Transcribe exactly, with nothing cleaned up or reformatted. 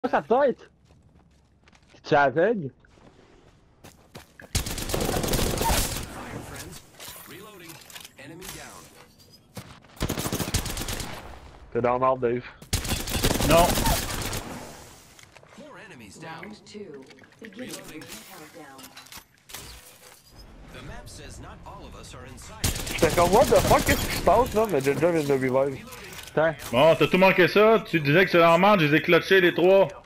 sa tête! Tu es aveugle? T'es dans le marde, Dave. Non! J'étais comme, what the fuck, qu'est-ce qui se passe là? Mais Jinja vient de revive. Bon, t'as tout manqué ça? Tu disais que c'est en marde, je les ai clutchés les trois.